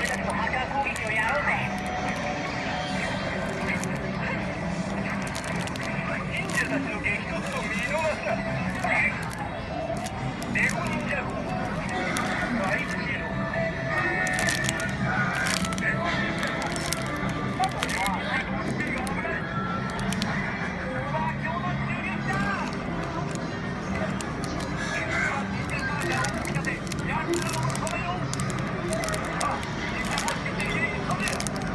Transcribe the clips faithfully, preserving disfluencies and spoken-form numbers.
俺たちもハッカー攻撃をやろうぜ。忍者たちの激突を見逃すな。レゴ忍者号大起動。レゴ忍者号あとはレゴスピード危ない。うわ強弾銃撃だ。忍者カージャーを引き立てヤクザを止めろ。さあ忍者もして家に飛べ。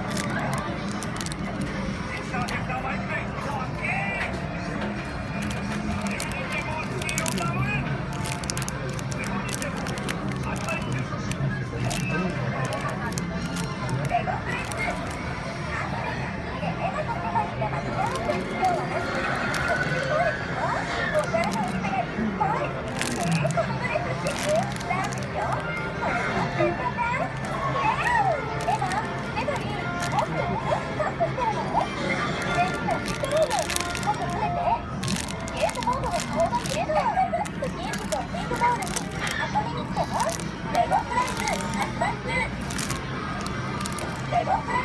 センターセンター前にかいかっけー。レゴ忍者号スピードを守れ。レゴ忍者号発売中。レゴプライズ発売中。レゴプライズ